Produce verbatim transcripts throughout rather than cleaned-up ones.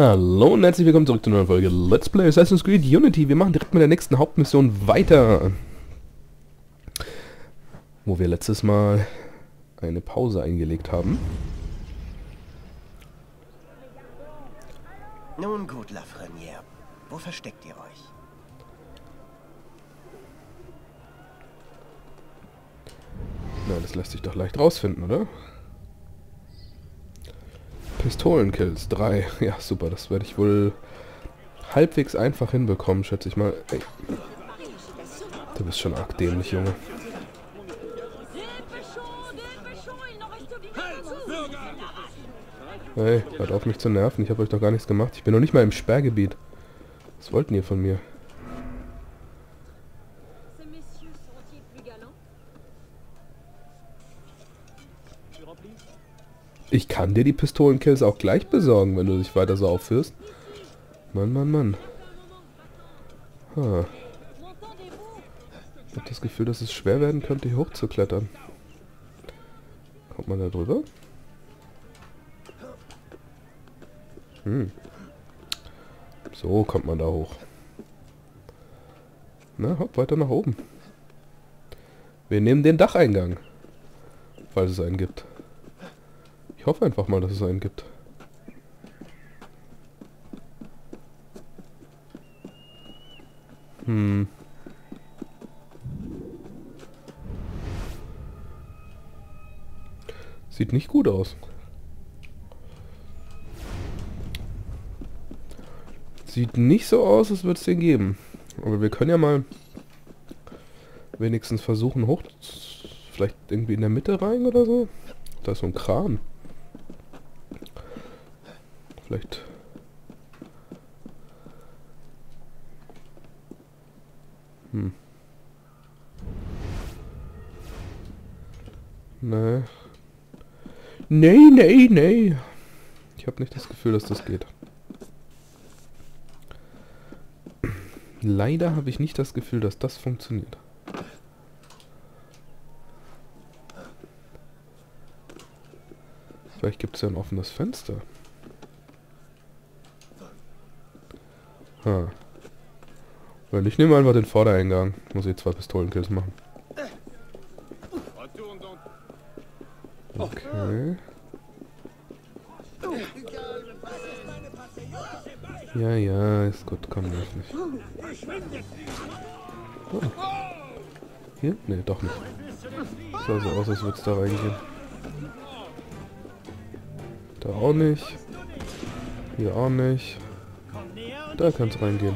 Hallo und herzlich willkommen zurück zu einer neuen Folge Let's Play Assassin's Creed Unity. Wir machen direkt mit der nächsten Hauptmission weiter. Wo wir letztes Mal eine Pause eingelegt haben. Nun gut, Lafreniere. Wo versteckt ihr euch? Na, das lässt sich doch leicht rausfinden, oder? Pistolenkills, drei. Ja, super, das werde ich wohl halbwegs einfach hinbekommen, schätze ich mal. Ey. Du bist schon arg dämlich, Junge. Hey, hört auf mich zu nerven, ich habe euch doch gar nichts gemacht. Ich bin noch nicht mal im Sperrgebiet. Was wollten ihr von mir? Ich kann dir die Pistolenkills auch gleich besorgen, wenn du dich weiter so aufführst. Mann, Mann, Mann. Ha. Ich habe das Gefühl, dass es schwer werden könnte, hier hochzuklettern. Kommt man da drüber? Hm. So kommt man da hoch. Na, hopp, weiter nach oben. Wir nehmen den Dacheingang. Falls es einen gibt. Ich hoffe einfach mal, dass es einen gibt. Hm. Sieht nicht gut aus. Sieht nicht so aus, als würde es den geben. Aber wir können ja mal wenigstens versuchen, hoch... Vielleicht irgendwie in der Mitte rein oder so. Da ist so ein Kran. Vielleicht... Hm. Nee. Nee, nee, nee. Ich habe nicht das Gefühl, dass das geht. Leider habe ich nicht das Gefühl, dass das funktioniert. Vielleicht gibt es ja ein offenes Fenster. Ha. Weil ich nehme einfach den Vordereingang. Muss ich zwei Pistolenkills machen. Okay. Ja, ja, ist gut, komm, nerv nicht. Oh. Hier? Ne, doch nicht. Sah so aus, als würde es da reingehen. Da auch nicht. Hier auch nicht. Da kann es reingehen.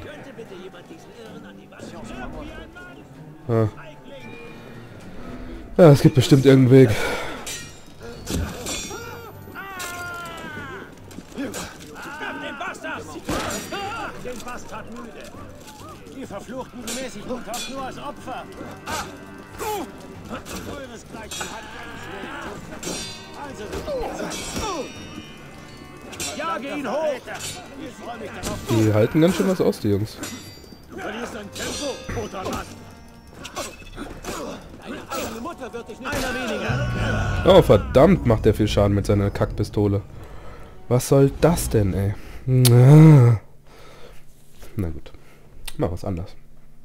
Ah. Ja, es gibt bestimmt irgendeinen Weg. Den Bastard müde. Die verfluchten Gemäßigten taucht nur als Opfer. Ah. Euresgleichen hat keinen Schwert. Also, jage ihn hoch. Ich freue mich darauf. Die halten ganz schön was aus, die Jungs. Du verlierst dein Tempo, toter Mann. Deine eigene Mutter wird dich nicht einer weniger. Oh, verdammt, macht der viel Schaden mit seiner Kackpistole. Was soll das denn, ey? Na gut. Mal was anderes.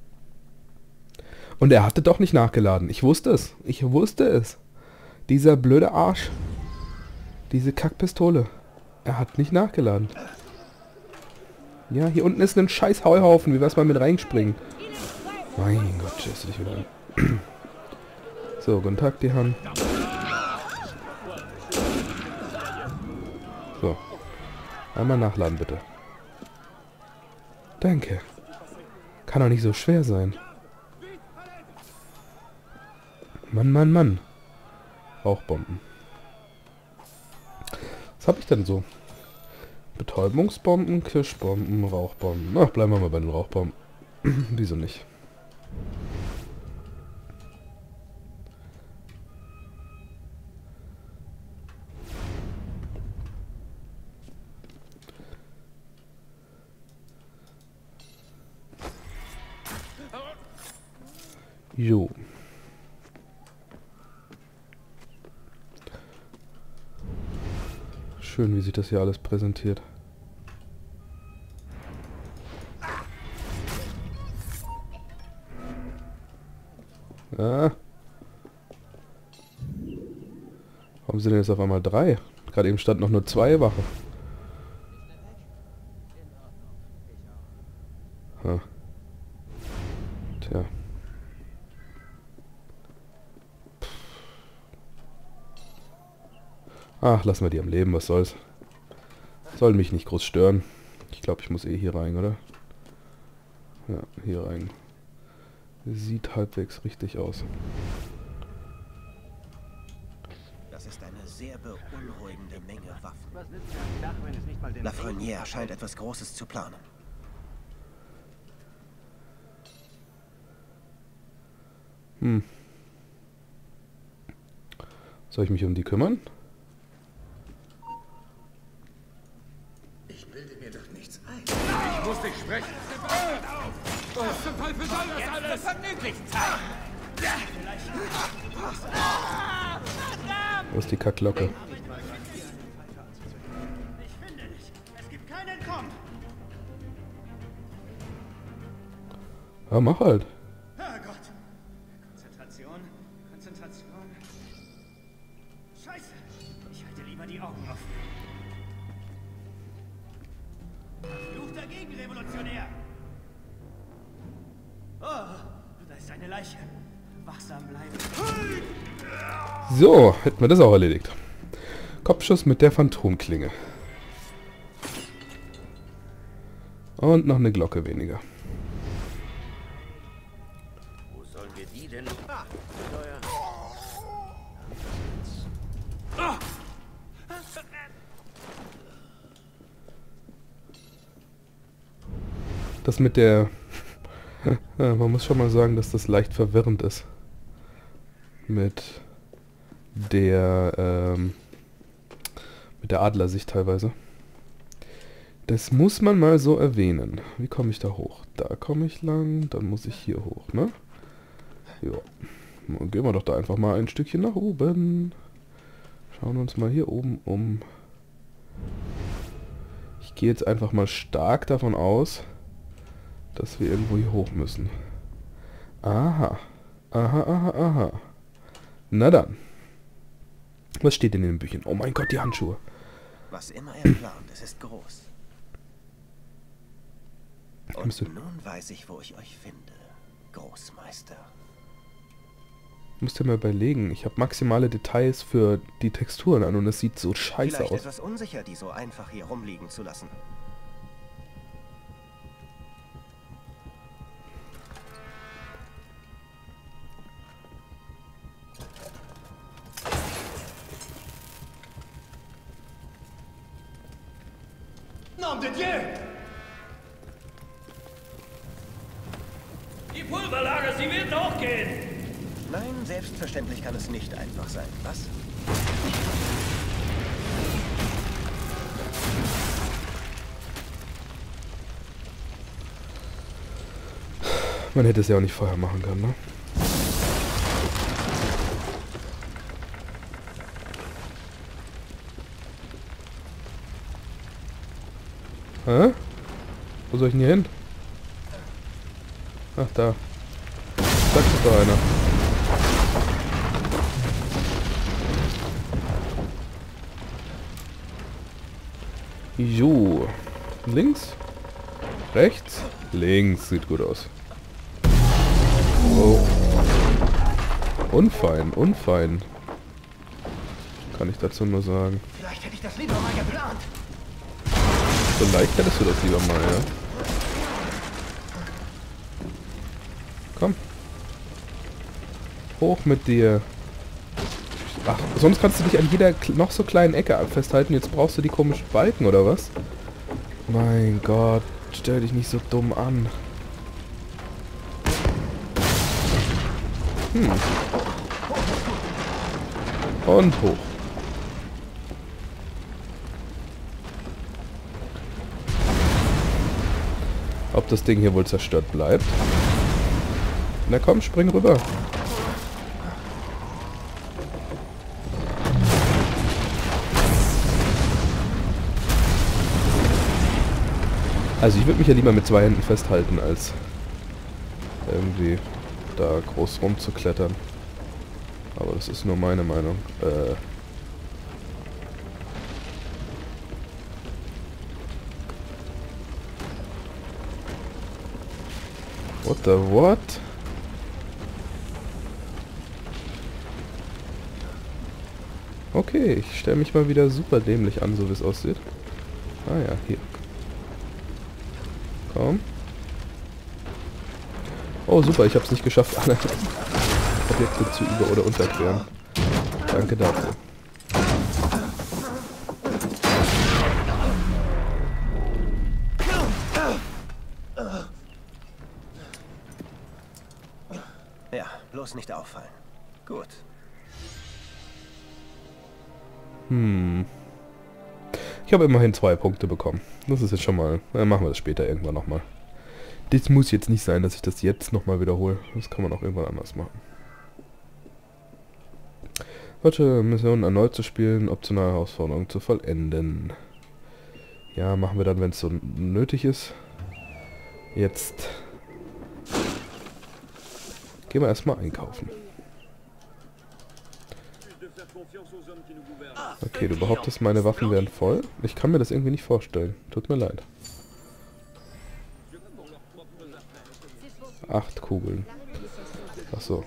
Und er hatte doch nicht nachgeladen. Ich wusste es. Ich wusste es. Dieser blöde Arsch. Diese Kackpistole. Er hat nicht nachgeladen. Ja, hier unten ist ein scheiß Heuhaufen. Wie wär's mal mit reinspringen? Mein Gott, scheiße dich wieder an. So, guten Tag, die Hand. So. Einmal nachladen, bitte. Danke. Kann doch nicht so schwer sein. Mann, Mann, Mann. Rauchbomben. Was habe ich denn so? Betäubungsbomben, Kirschbomben, Rauchbomben. Ach, bleiben wir mal bei den Rauchbomben. Wieso nicht? Jo. Schön, wie sich das hier alles präsentiert. Ah. Warum sind denn jetzt auf einmal drei? Gerade eben stand noch nur zwei Wache. Ha. Tja. Ach, lassen wir die am Leben, was soll's. Soll mich nicht groß stören. Ich glaube, ich muss eh hier rein, oder? Ja, hier rein. Sieht halbwegs richtig aus. Das ist eine sehr beunruhigende Menge Waffen. Lafrenière scheint etwas Großes zu planen. Hm. Soll ich mich um die kümmern? Ich bilde mir doch nichts ein. Ich muss dich sprechen. Was zum Teufel soll das alles? Vergnüglich Zeit. Wo ist die Kacklocke? Ich finde nicht. Es gibt kein Entkommen. Ja, mach halt. Herrgott. Konzentration. Konzentration. Scheiße. Ich halte lieber die Augen offen. Fluch dagegen, Revolutionär. Oh, da ist eine Leiche. Wachsam bleiben. So, hätten wir das auch erledigt. Kopfschuss mit der Phantomklinge. Und noch eine Glocke weniger. Wo sollen wir die denn? Ah, Das mit der... Ja, man muss schon mal sagen, dass das leicht verwirrend ist. Mit der... Ähm, mit der Adlersicht teilweise. Das muss man mal so erwähnen. Wie komme ich da hoch? Da komme ich lang, dann muss ich hier hoch, ne? Ja. Dann gehen wir doch da einfach mal ein Stückchen nach oben. Schauen wir uns mal hier oben um. Ich gehe jetzt einfach mal stark davon aus, dass wir irgendwo hier hoch müssen. Aha. Aha, aha, aha. Na dann. Was steht denn in den Büchern? Oh mein Gott, die Handschuhe. Was immer er plant, es ist groß. Und Müsste- nun weiß ich, wo ich euch finde, Großmeister. Müsst ihr mal überlegen. Ich habe maximale Details für die Texturen an und es sieht so scheiße Vielleicht aus. etwas unsicher, die so einfach hier rumliegen zu lassen. Nom de Dieu! Die Pulverlager, sie wird hochgehen! Nein, selbstverständlich kann es nicht einfach sein. Was? Man hätte es ja auch nicht vorher machen können, ne? Hä? Wo soll ich denn hier hin? Ach, da. Sagt es doch einer. Jo. Links? Rechts? Links. Sieht gut aus. Oh. Unfein, unfein. Kann ich dazu nur sagen. Vielleicht hätte ich das lieber mal geplant. Vielleicht hättest du das lieber mal, ja. Komm. Hoch mit dir. Ach, sonst kannst du dich an jeder noch so kleinen Ecke festhalten. Jetzt brauchst du die komischen Balken, oder was? Mein Gott, stell dich nicht so dumm an. Hm. Und hoch. Ob das Ding hier wohl zerstört bleibt? Na komm, spring rüber. Also ich würde mich ja lieber mit zwei Händen festhalten, als irgendwie da groß rumzuklettern. Aber das ist nur meine Meinung. Äh... What the what? Okay, ich stelle mich mal wieder super dämlich an, so wie es aussieht. Ah ja, hier. Komm. Oh super, ich habe es nicht geschafft, alle Objekte zu über- oder unterqueren. Danke dafür. Ja, bloß nicht auffallen. Gut. Hm. Ich habe immerhin zwei Punkte bekommen. Das ist jetzt schon mal... Dann machen wir das später irgendwann nochmal. Das muss jetzt nicht sein, dass ich das jetzt nochmal wiederhole. Das kann man auch irgendwann anders machen. Heute Missionen erneut zu spielen, optionale Herausforderungen zu vollenden. Ja, machen wir dann, wenn es so nötig ist. Jetzt gehen wir erstmal einkaufen. Okay, du behauptest, meine Waffen wären voll? Ich kann mir das irgendwie nicht vorstellen. Tut mir leid. Acht Kugeln. Ach so.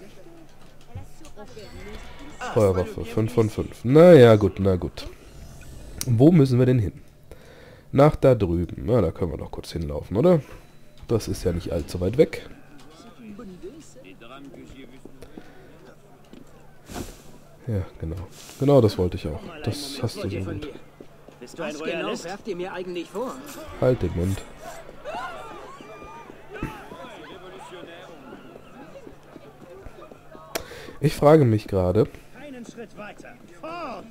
Feuerwaffe. fünf von fünf. Naja, gut, na gut. Wo müssen wir denn hin? Nach da drüben. Na, da können wir doch kurz hinlaufen, oder? Das ist ja nicht allzu weit weg. Ja, genau. Genau das wollte ich auch. Das hast du so gut. Bist du ein Royalist? Werft ihr mir eigentlich vor? Halt den Mund. Ich frage mich gerade. Einen Schritt weiter. Fort!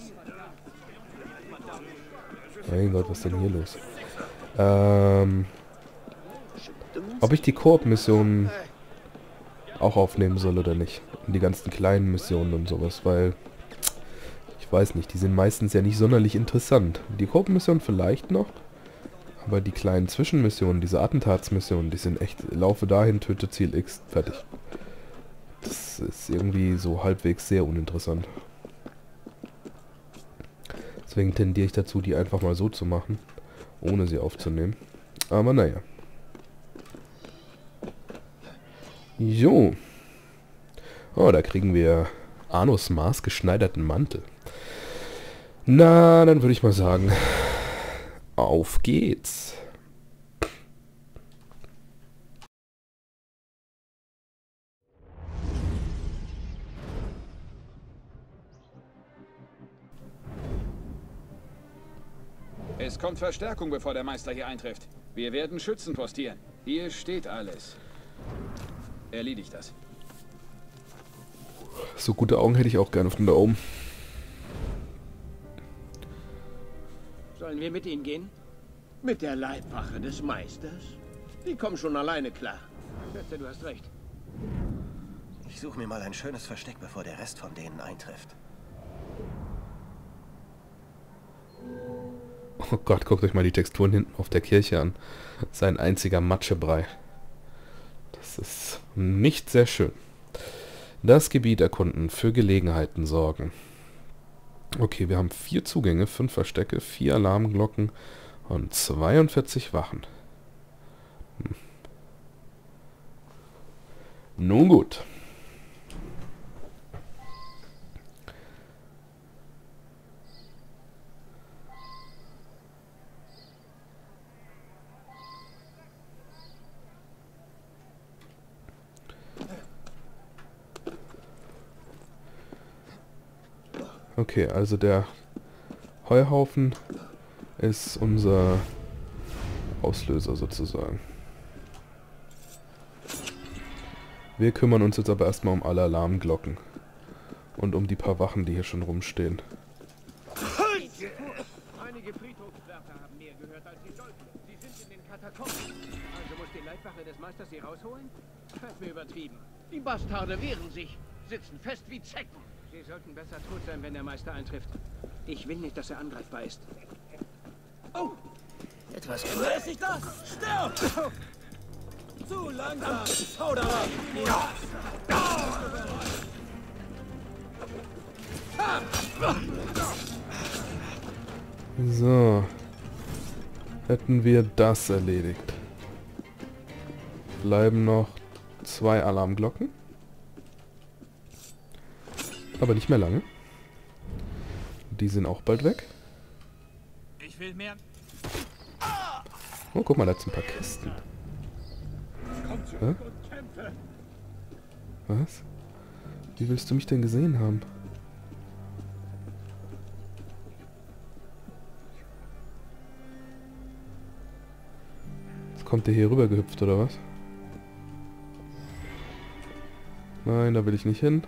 Mein Gott, was ist denn hier los? Ähm, ob ich die Koop-Missionen auch aufnehmen soll oder nicht. Und die ganzen kleinen Missionen und sowas, weil ich weiß nicht, die sind meistens ja nicht sonderlich interessant. Die Koop-Missionen vielleicht noch, aber die kleinen Zwischenmissionen, diese Attentatsmissionen, die sind echt, laufe dahin, töte Ziel X, fertig. Das ist irgendwie so halbwegs sehr uninteressant. Deswegen tendiere ich dazu, die einfach mal so zu machen, ohne sie aufzunehmen. Aber naja. Jo. Oh, da kriegen wir Arnos maßgeschneiderten Mantel. Na, dann würde ich mal sagen, auf geht's. Es kommt Verstärkung, bevor der Meister hier eintrifft. Wir werden Schützen postieren. Hier steht alles. Erledigt das. So gute Augen hätte ich auch gerne von da oben. Sollen wir mit ihnen gehen? Mit der Leibwache des Meisters? Die kommen schon alleine klar. Schätze, du hast recht. Ich suche mir mal ein schönes Versteck, bevor der Rest von denen eintrifft. Oh Gott, guckt euch mal die Texturen hinten auf der Kirche an. Das ist ein einziger Matschebrei. Das ist nicht sehr schön. Das Gebiet erkunden, für Gelegenheiten sorgen. Okay, wir haben vier Zugänge, fünf Verstecke, vier Alarmglocken und zweiundvierzig Wachen. Hm. Nun gut. Okay, also der Heuhaufen ist unser Auslöser sozusagen. Wir kümmern uns jetzt aber erstmal um alle Alarmglocken und um die paar Wachen, die hier schon rumstehen. Einige Friedhofswärter haben mehr gehört, als sie sollten. Sie sind in den Katakomben. Also muss die Leibwache des Meisters sie rausholen? Scheint mir übertrieben. Die Bastarde wehren sich, sitzen fest wie Zecken. Sie sollten besser tot sein, wenn der Meister eintrifft. Ich will nicht, dass er angreifbar ist. Oh! Etwas Wer ist nicht das? Stirb! Zu langsam! Hau da ab! So. Hätten wir das erledigt. Bleiben noch zwei Alarmglocken. Aber nicht mehr lange. Die sind auch bald weg. Ich will mehr. Oh, guck mal, da sind ein paar Kisten. Hä? Was? Wie willst du mich denn gesehen haben? Jetzt kommt der hier rüber gehüpft, oder was? Nein, da will ich nicht hin.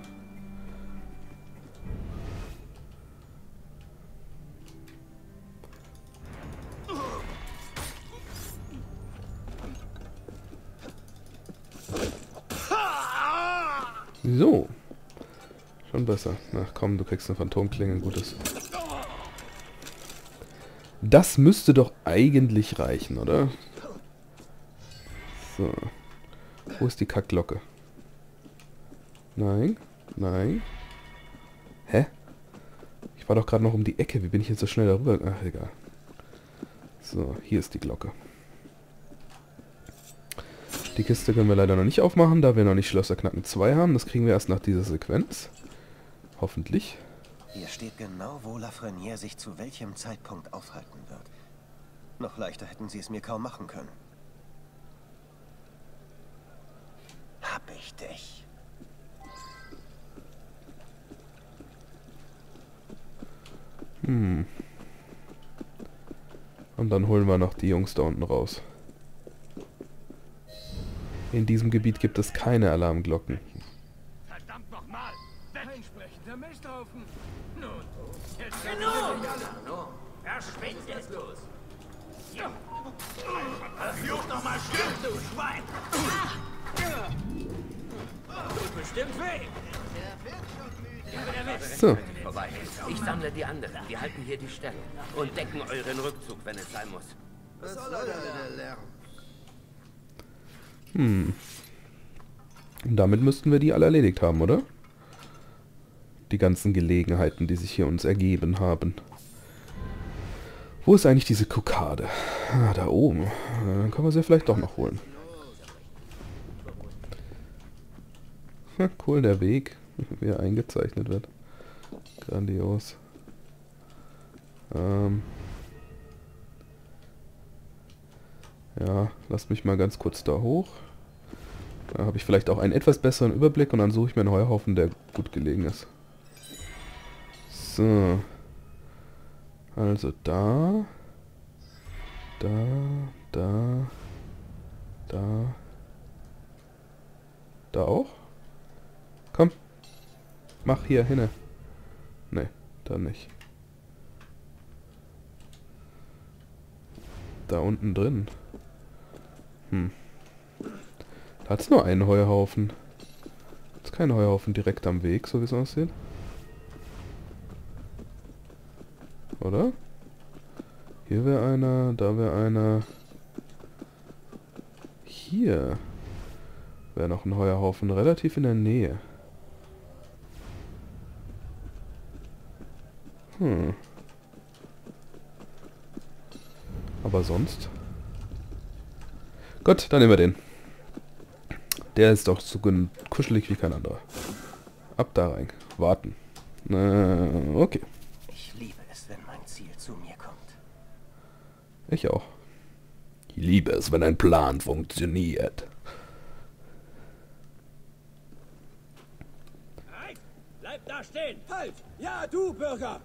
So. Schon besser. Na komm, du kriegst eine Phantomklinge, gutes. Das müsste doch eigentlich reichen, oder? So. Wo ist die Kackglocke? Nein. Nein. Hä? Ich war doch gerade noch um die Ecke. Wie bin ich jetzt so schnell darüber? Ach, egal. So, hier ist die Glocke. Die Kiste können wir leider noch nicht aufmachen, da wir noch nicht Schlösserknacken zwei haben. Das kriegen wir erst nach dieser Sequenz. Hoffentlich. Hier steht genau, wo Lafrenière sich zu welchem Zeitpunkt aufhalten wird. Noch leichter hätten sie es mir kaum machen können. Hab ich dich. Hm. Und dann holen wir noch die Jungs da unten raus. In diesem Gebiet gibt es keine Alarmglocken. Verdammt nochmal! Einsprechender Misthaufen! Nun, jetzt genug! Verschwind jetzt los! Verflucht nochmal stimmt, du Schwein! Tut bestimmt weh! So. Vorbei. Ich sammle die anderen. Wir halten hier die Stellung und decken euren Rückzug, wenn es sein muss. Was soll er denn lernen? Hm. Und damit müssten wir die alle erledigt haben, oder? Die ganzen Gelegenheiten, die sich hier uns ergeben haben. Wo ist eigentlich diese Kokade? Ah, da oben. Dann können wir sie vielleicht doch noch holen. Hm, cool, der Weg, wie er eingezeichnet wird. Grandios. Ähm... Ja, lasst mich mal ganz kurz da hoch. Da habe ich vielleicht auch einen etwas besseren Überblick und dann suche ich mir einen Heuhaufen, der gut gelegen ist. So. Also da. Da. Da. Da. Da auch? Komm. Mach hier hinne. Ne, da nicht. Da unten drin. Hm. Da hat es nur einen Heuhaufen. Ist kein Heuhaufen direkt am Weg, so wie es aussieht. Oder? Hier wäre einer, da wäre einer. Hier wäre noch ein Heuhaufen, relativ in der Nähe. Hm. Aber sonst... Gut, dann nehmen wir den. Der ist doch so kuschelig wie kein anderer. Ab da rein. Warten. Äh, okay. Ich liebe es, wenn mein Ziel zu mir kommt. Ich auch. Ich liebe es, wenn ein Plan funktioniert. Halt! Bleib da stehen! Halt! Ja, du, Bürger!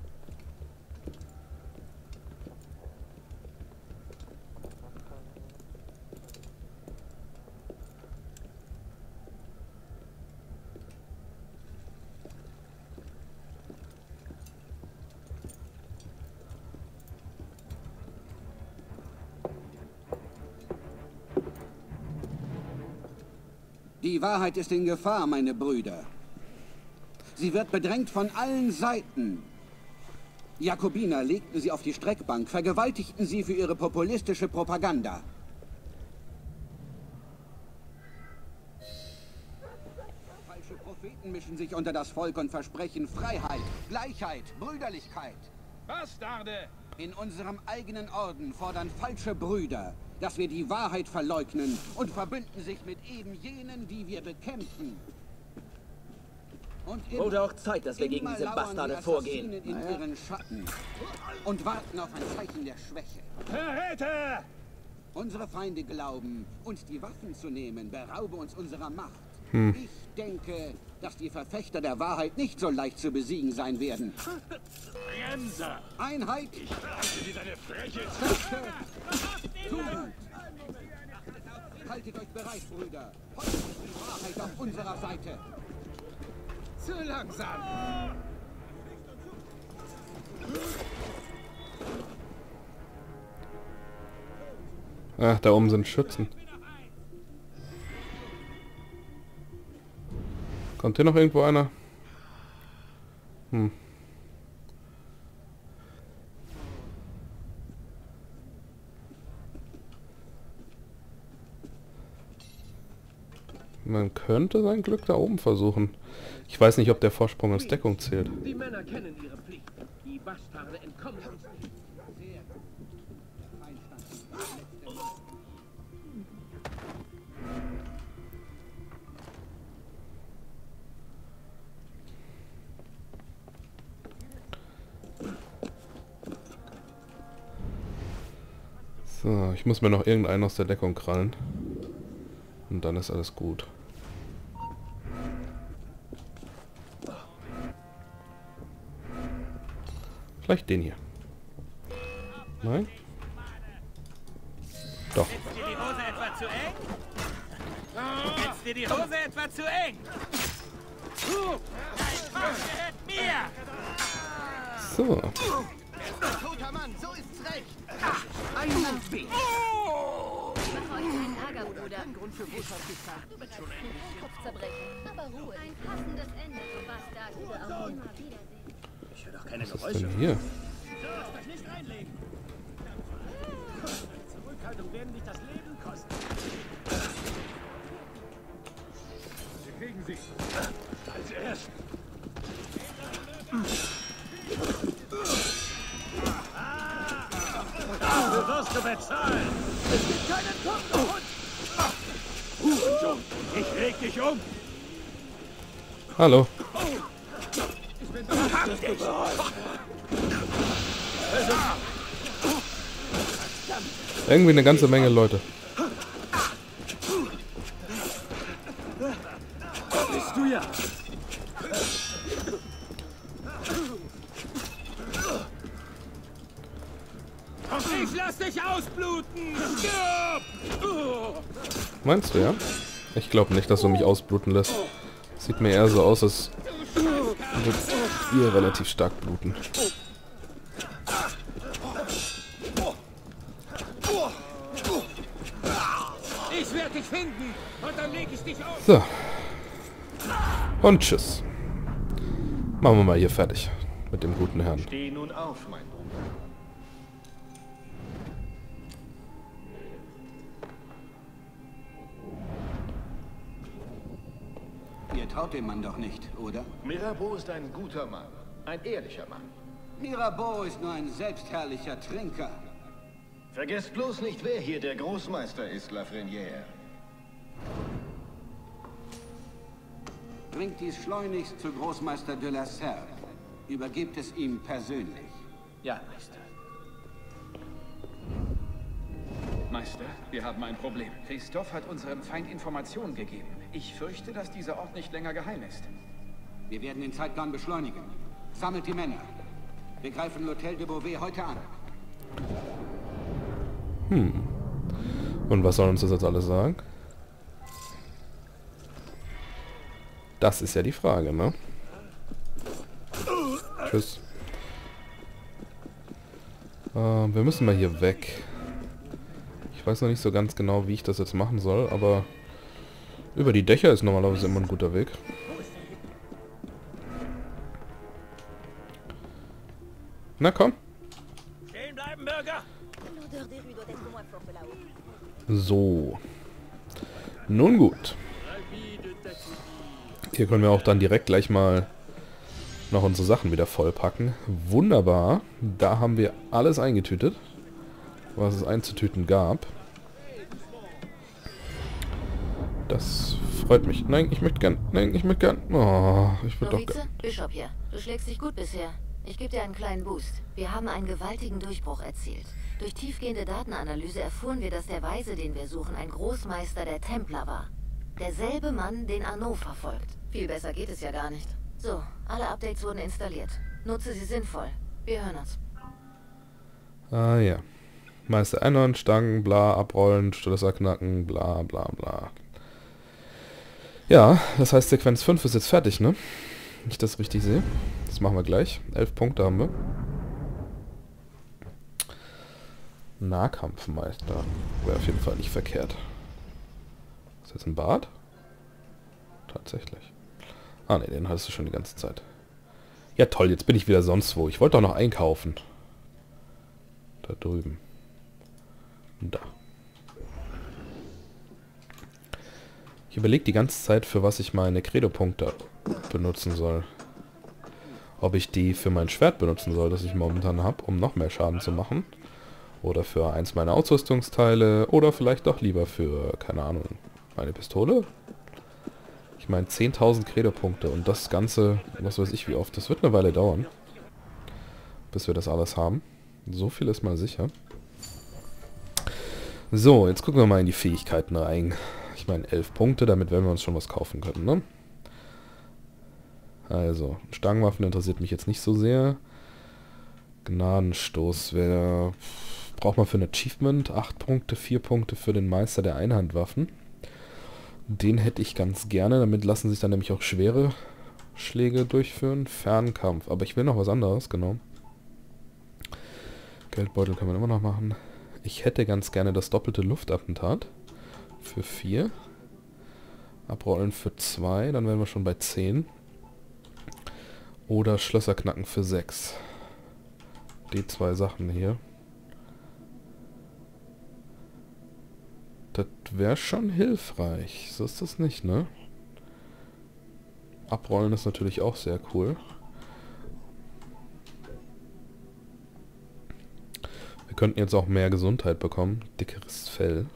Die Wahrheit ist in Gefahr, meine Brüder. Sie wird bedrängt von allen Seiten. Jakobiner legten sie auf die Streckbank, vergewaltigten sie für ihre populistische Propaganda. Banditen mischen sich unter das Volk und versprechen Freiheit, Gleichheit, Brüderlichkeit. Bastarde! In unserem eigenen Orden fordern falsche Brüder, dass wir die Wahrheit verleugnen und verbünden sich mit eben jenen, die wir bekämpfen. Und Wurde auch Zeit, dass wir gegen diese Bastarde vorgehen. In naja. ihren Schatten und warten auf ein Zeichen der Schwäche. Verräter! Unsere Feinde glauben, uns die Waffen zu nehmen, beraube uns unserer Macht. Hm. Ich denke, dass die Verfechter der Wahrheit nicht so leicht zu besiegen sein werden. Bremser! Einheit! Ich frage dir deine freche Tugend! Haltet euch bereit, Brüder! Heute ist die Wahrheit auf unserer Seite! Zu langsam! Ach, da oben sind Schützen. Kommt hier noch irgendwo einer? Hm. Man könnte sein Glück da oben versuchen. Ich weiß nicht, ob der Vorsprung als Deckung zählt. Die Männer kennen ihre Pflicht. Die Bastarde entkommen uns nicht. So, ich muss mir noch irgendeinen aus der Deckung krallen. Und dann ist alles gut. Vielleicht den hier. Nein? Doch. Sitzt dir die Hose etwa zu eng? Sitzt dir die Hose etwa zu eng? Dein Kopf gehört mir! So. Toter Mann, so ist's recht. Einen Weg! Mach euch ein Lager, Bruder. Ein Grund für Boshaftigkeit. Du bist schon ein Kopf zerbrechen. Aber Ruhe. Ein passendes Ende für Bastard. Auf immer Wiedersehen. Ich höre doch keine Was ist Geräusche. denn hier? So, lass euch nicht reinlegen. Zurückhaltung werden dich das Leben kosten. Wir kriegen sie. Als erst. Du wirst du bezahlen. Es gibt keinen Toten. Hurensohn, ich leg dich um. Hallo. Ich bin bereit. Irgendwie eine ganze Menge Leute. Bist du ja. Ich lass dich ausbluten! Stirb! Meinst du, ja? Ich glaube nicht, dass du mich ausbluten lässt. Sieht mir eher so aus, als würdet ihr relativ stark bluten. Ich werde dich finden und dann leg ich dich auf. So. Und tschüss. Machen wir mal hier fertig mit dem guten Herrn. Steh nun auf, mein Bruder. Ihr traut dem Mann doch nicht, oder? Mirabeau ist ein guter Mann. Ein ehrlicher Mann. Mirabeau ist nur ein selbstherrlicher Trinker. Vergesst bloß nicht, wer hier der Großmeister ist, Lafrenière. Bringt dies schleunigst zu Großmeister de la Serre. Übergebt es ihm persönlich. Ja, Meister. Meister, wir haben ein Problem. Christoph hat unserem Feind Informationen gegeben. Ich fürchte, dass dieser Ort nicht länger geheim ist. Wir werden den Zeitplan beschleunigen. Sammelt die Männer. Wir greifen l'Hôtel de Beauvais heute an. Hm. Und was soll uns das jetzt alles sagen? Das ist ja die Frage, ne? Tschüss. Äh, wir müssen mal hier weg. Ich weiß noch nicht so ganz genau, wie ich das jetzt machen soll, aber über die Dächer ist normalerweise immer ein guter Weg. Na komm. Stehen bleiben, Bürger! So. Nun gut. Hier können wir auch dann direkt gleich mal noch unsere Sachen wieder vollpacken. Wunderbar. Da haben wir alles eingetütet, was es einzutüten gab. Das freut mich. Nein, ich möchte gern. Nein, ich möchte gern. Oh, ich würde doch gern. Bishop hier. Du schlägst dich gut bisher. Ich gebe dir einen kleinen Boost. Wir haben einen gewaltigen Durchbruch erzielt. Durch tiefgehende Datenanalyse erfuhren wir, dass der Weise, den wir suchen, ein Großmeister der Templer war. Derselbe Mann, den Arnaud verfolgt. Viel besser geht es ja gar nicht. So, alle Updates wurden installiert. Nutze sie sinnvoll. Wir hören uns. Ah ja. Meister Einhorn, Stangen, bla, abrollen, Schlösser knacken, bla bla bla. Ja, das heißt Sequenz fünf ist jetzt fertig, ne? Wenn ich das richtig sehe. Das machen wir gleich. Elf Punkte haben wir. Nahkampfmeister. Wäre auf jeden Fall nicht verkehrt. Ist jetzt ein Bart? Tatsächlich. Ah ne, den hattest du schon die ganze Zeit. Ja toll, jetzt bin ich wieder sonst wo. Ich wollte doch noch einkaufen. Da drüben. Da. Ich überlege die ganze Zeit, für was ich meine Credo-Punkte benutzen soll. Ob ich die für mein Schwert benutzen soll, das ich momentan habe, um noch mehr Schaden zu machen. Oder für eins meiner Ausrüstungsteile. Oder vielleicht doch lieber für, keine Ahnung, meine Pistole. Ich meine zehntausend Credo-Punkte und das Ganze, was weiß ich wie oft, das wird eine Weile dauern. Bis wir das alles haben. So viel ist mal sicher. So, jetzt gucken wir mal in die Fähigkeiten rein. Ich meine elf Punkte, damit werden wir uns schon was kaufen können, ne? Also, Stangenwaffen interessiert mich jetzt nicht so sehr. Gnadenstoß wäre... Braucht man für ein Achievement acht Punkte, vier Punkte für den Meister der Einhandwaffen. Den hätte ich ganz gerne, damit lassen sich dann nämlich auch schwere Schläge durchführen. Fernkampf, aber ich will noch was anderes, genau. Geldbeutel kann man immer noch machen. Ich hätte ganz gerne das doppelte Luftattentat für vier. Abrollen für zwei, dann wären wir schon bei zehn. Oder Schlösser knacken für sechs. Die zwei Sachen hier. Das wäre schon hilfreich. So ist das nicht, ne? Abrollen ist natürlich auch sehr cool. Wir könnten jetzt auch mehr Gesundheit bekommen. Dickeres Fell.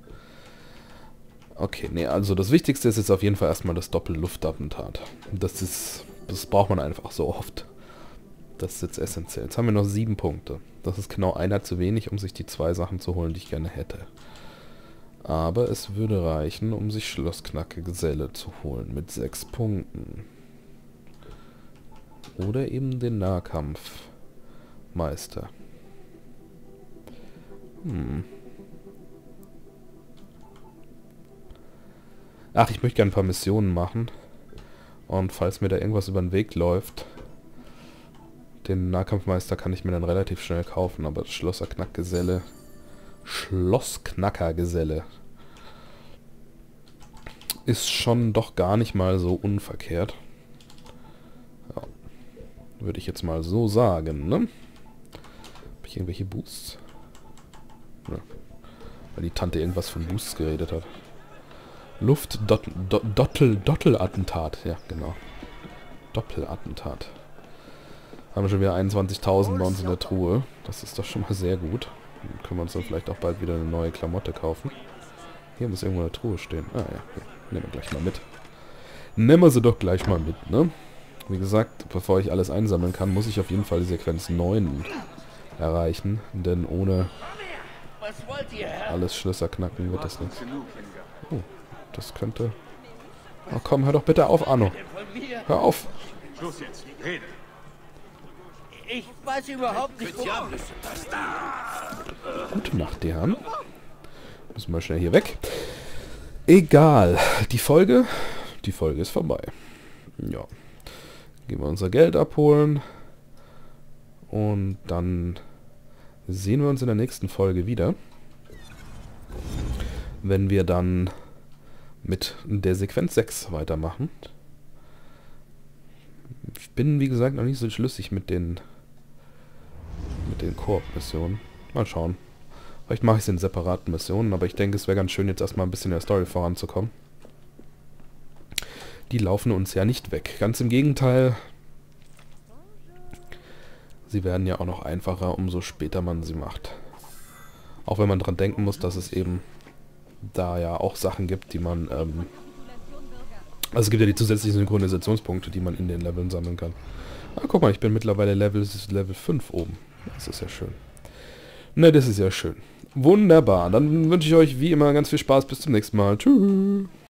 Okay, nee, also das Wichtigste ist jetzt auf jeden Fall erstmal das Doppel-Luftattentat. Das ist... Das braucht man einfach so oft. Das ist jetzt essentiell. Jetzt haben wir noch sieben Punkte. Das ist genau einer zu wenig, um sich die zwei Sachen zu holen, die ich gerne hätte. Aber es würde reichen, um sich Schlossknacke Geselle zu holen mit sechs Punkten. Oder eben den Nahkampfmeister. Hm. Ach, ich möchte gerne ein paar Missionen machen. Und falls mir da irgendwas über den Weg läuft, den Nahkampfmeister kann ich mir dann relativ schnell kaufen, aber Schlosserknackgeselle... Schlossknackergeselle ist schon doch gar nicht mal so unverkehrt. Ja. Würde ich jetzt mal so sagen, ne? Habe ich irgendwelche Boosts? Ja. Weil die Tante irgendwas von Boosts geredet hat. Luft Dot, Dot, Dottel Dottelattentat, ja genau. Doppelattentat. Haben wir schon wieder einundzwanzigtausend bei uns in der Truhe. Das ist doch schon mal sehr gut. Dann können wir uns dann vielleicht auch bald wieder eine neue Klamotte kaufen. Hier muss irgendwo eine Truhe stehen. Ah ja, okay. Nehmen wir gleich mal mit. Nehmen wir sie doch gleich mal mit, ne? Wie gesagt, bevor ich alles einsammeln kann, muss ich auf jeden Fall die Sequenz neun erreichen. Denn ohne alles Schlösser knacken wird das nichts. Oh, das könnte... Oh komm, hör doch bitte auf, Arno. Hör auf. Schluss jetzt, rede. Ich weiß überhaupt nicht, wo... Gute Nacht, die Herren. Müssen wir schnell hier weg. Egal. Die Folge... Die Folge ist vorbei. Ja. Gehen wir unser Geld abholen. Und dann sehen wir uns in der nächsten Folge wieder. Wenn wir dann mit der Sequenz sechs weitermachen. Ich bin, wie gesagt, noch nicht so schlüssig mit den mit den Koop-Missionen. Mal schauen. Vielleicht mache ich es in separaten Missionen, aber ich denke, es wäre ganz schön, jetzt erstmal ein bisschen in der Story voranzukommen. die laufen uns ja nicht weg. Ganz im Gegenteil. Sie werden ja auch noch einfacher, umso später man sie macht. Auch wenn man dran denken muss, dass es eben da ja auch Sachen gibt, die man... Ähm, also es gibt ja die zusätzlichen Synchronisationspunkte, die man in den Leveln sammeln kann. Ah, guck mal, ich bin mittlerweile Level, Level fünf oben. Das ist ja schön. Ne, das ist ja schön. Wunderbar. Dann wünsche ich euch wie immer ganz viel Spaß. Bis zum nächsten Mal. Tschüss.